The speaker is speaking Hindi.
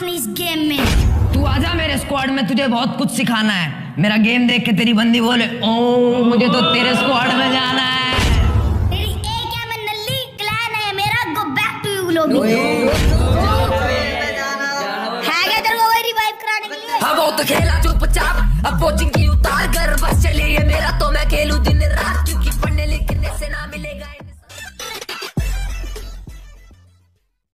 इस गेम में। तू आजा मेरे स्क्वाड में, तुझे बहुत कुछ सिखाना है। मेरा गेम देख के तेरी बंदी बोले ओ मुझे तो तेरे स्क्वाड में जाना है। तेरी एक है मैं नल्ली क्लैन है मेरा, गो बैक टू यू लोग। है क्या तेरे को रिवाइव कराने के लिए? हाँ वो तो खेला चुपचाप, अब कोचिंग की उतार कर